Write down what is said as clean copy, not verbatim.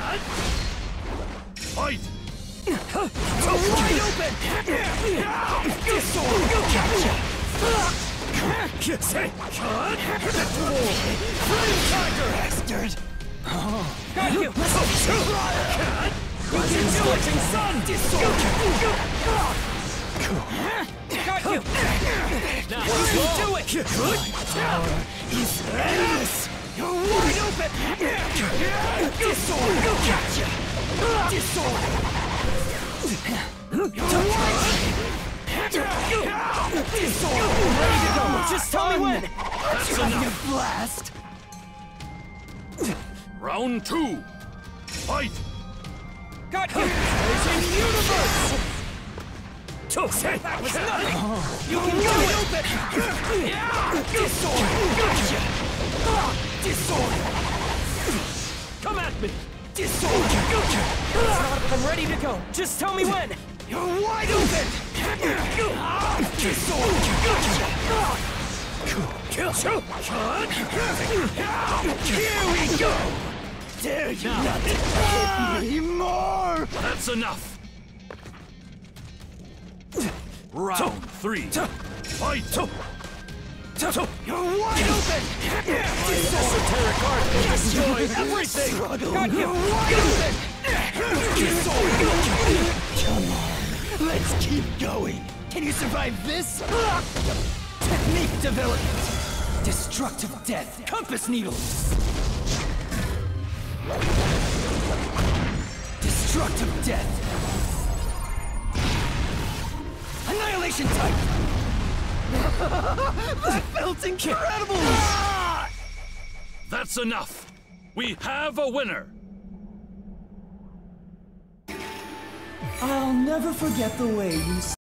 Fight! Wide open! Say, cut! Flame tiger! Bastard! Got you! We can do it! Sun! Got you! Now you can do it! He's endless! You're wide open! Disorder! Gotcha! Disorder! You're wide! Disorder! Ready to go! Just tell me when! That's enough! Blast! Round 2! Fight! Got you! Blazing universe! Say, That was nothing! You can do it! Open! Disorder! Gotcha! Disorder! Come at me! Disorder! Gotcha! I'm ready to go. Just tell me when! You're wide open! Disorder! Gotcha! Kill! Here we go! Dare you not hit me more! that's enough! Round 3! Fight! You're wide open! This esoteric art will destroy everything! Got you! Wide open! Come on, let's keep going! Can you survive this? Technique development! Destructive death! Compass needles! Destructive death! Annihilation type! That felt incredible! That's enough! We have a winner! I'll never forget the way you